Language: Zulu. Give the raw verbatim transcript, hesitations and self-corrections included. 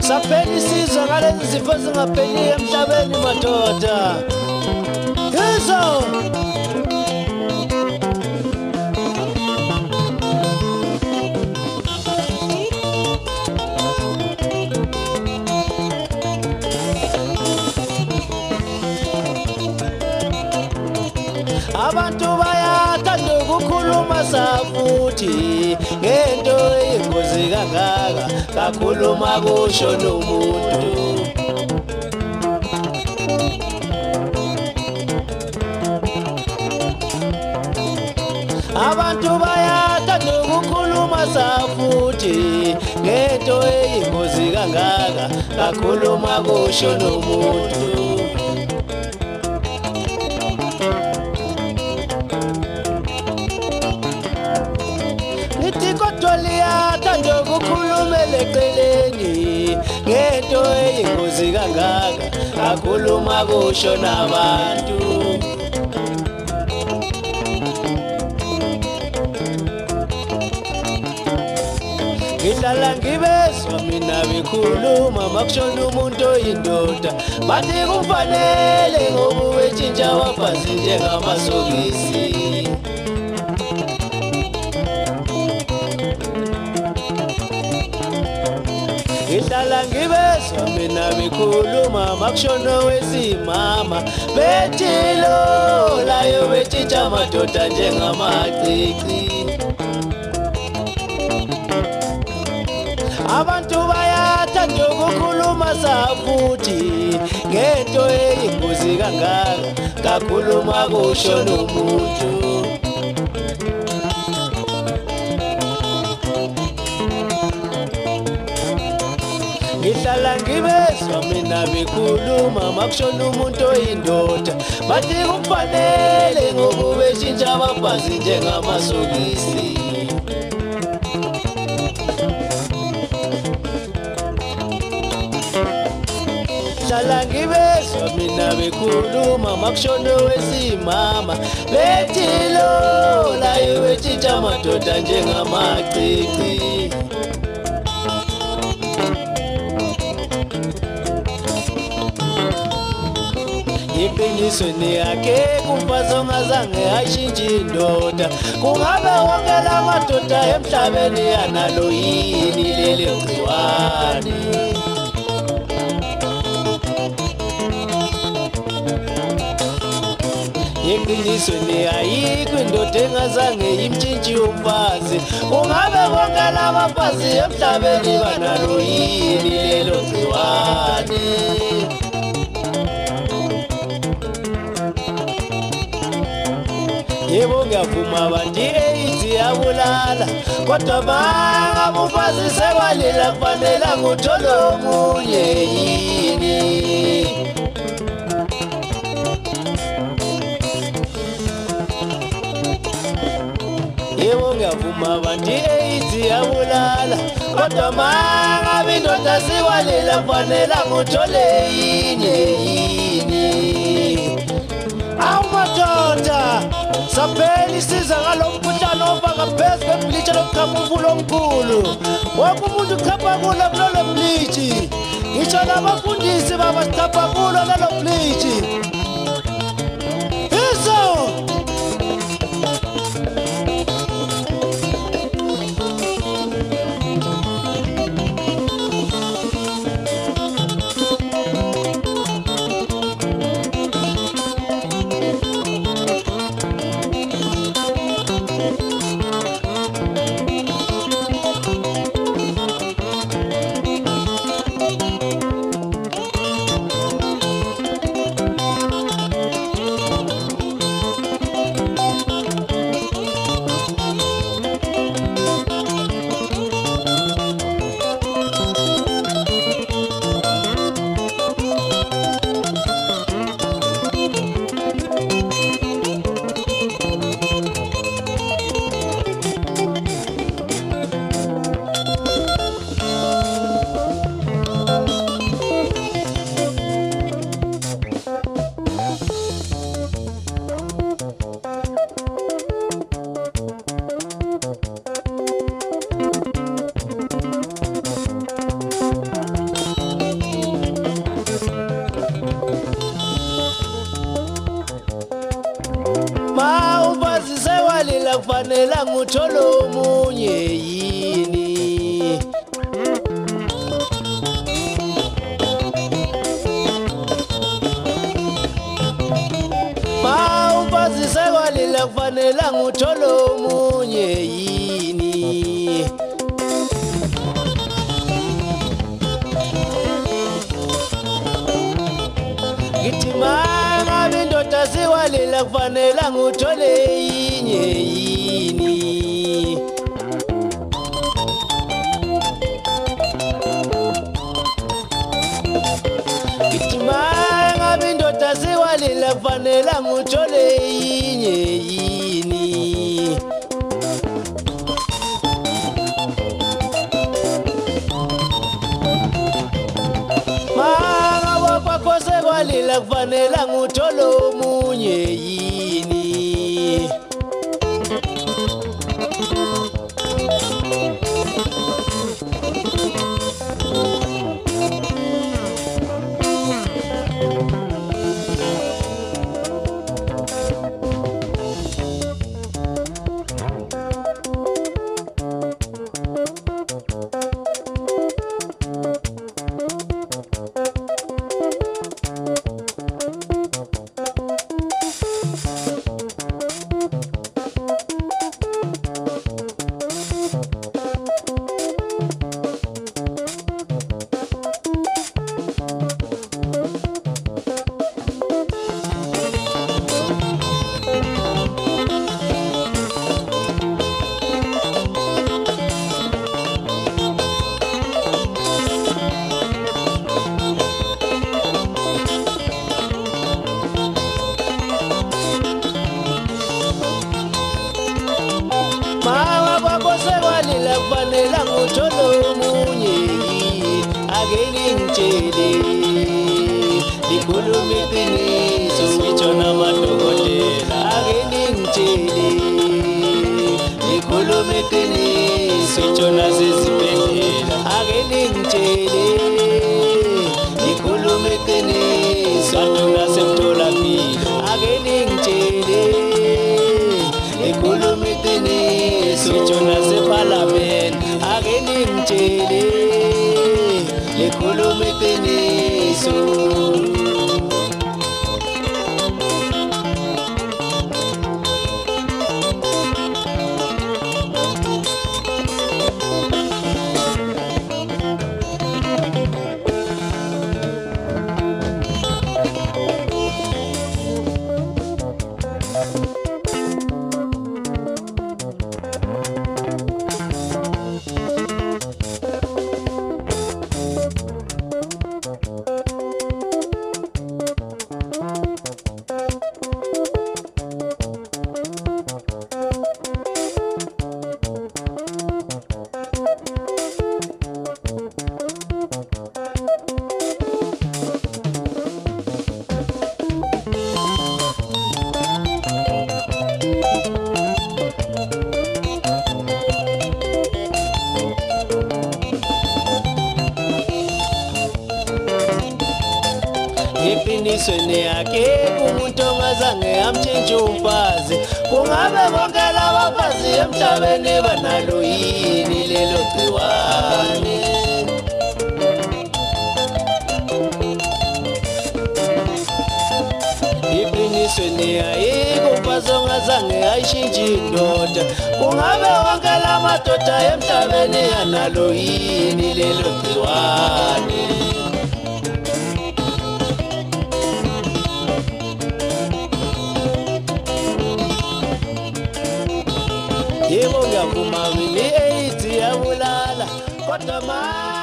saphela isizwe ngalezi zifo zingapheliyo emhlabeni madoda. Yizo abantu bayathanda ukukhuluma safuthi ngento eyingozi kangaka kakhuluma kusho nomuntu. Abantu bayathanda ukukhuluma safuthi ngento eyingozi kangaka kakhuluma kusho nomuntu. Liyathanda ukukhuluma eceleni ngento eyingozi kangaka kakhuluma kusho nabantu. Ngihlala ngibezwa mina bekhuluma makushona umuntu oyindoda bathi kufanele ngoba wetshintsha wabhazi njengamasokisi. Ngihlala ngibezwa mina bekhuluma makushona wesimama bethi lo layo betshitsha amadoda njengamacici. Abantu bayathanda ukukhuluma safuthi ngento eyingozi kangaka kakhuluma kusho nomuntu. Ngihlala ngibezwa mina bekhuluma makushona umuntu oyindoda bathi kufanele ngoba beshintsha ababhazi njengamasokisi. Ngihlala ngibezwa mina bekhuluma makushona wesimama bethi lo layo betshitsha amadoda njengamacici. Iqinisweni yakhe kumfazi ongazange ashintshe indoda kungabe wonke la madoda emhlabeni yanalo yini leli gciwane. Iqinisweni ayikho indoda engazange imtshintshi umfazi kungabe wonke la mafazi emhlabeni banalo yini lelo gciwane. Yebo ngiyavuma bantu i-AIDS iyabulala kodwa banga umfazi sekwalila kufanele ngithole omunye yini. Yebo ngiyavuma bantu i-AIDS iyabulala kodwa banga indoda sekwalila kufanele ngithole yini yini. Awu madoda saphela isiza ngalomkhuhlane ofaka phezu kwebhilithi lokukhapha umfulo omkhulu. Wonke umuntu ukhapha kulo kulolo bhilithi ngisho nabafundisi babasikhapha kulo lolo bhilithi. Yizo Ma umfazi sewalila kufanele ngithole omunye yini. Ma umfazi sewalila kufanele ngithole omunye yini. Ngithi mangabe indoda siwalila kufanele ngithole yinye yini. Ngithi mangabe indoda siwalila kufanele ngithole yinye yini. Sekwalila kufanele ngithole omunye yini. Mama kwakho sekwalila kufanele ngithole omunye yini. Ake ningitshele likhulume iqiniso ngitsho namadokotela. Ake ningitshele likhulume iqiniso ngitsho nasezibhedlela. Ake ningitshele likhulume iqiniso ngitsho nasemtholampilo. Ake ningitshele likhulume iqiniso ngitsho nasephalamende. Ake ningitshele likhulume iqiniso. Eqinisweni yakhe umuntu ongazange amtshintshe umfazi. Kungabe bonke labafazi emhlabeni banalo yini lelo gciwane? Eqinisweni ayikho umfazi ongazange ayishintshe indoda. Kungabe wonke lamadoda emhlabeni analo yini lelo gciwane? Yebo ngiyavuma mina i-AIDS iyabulala kodwa manje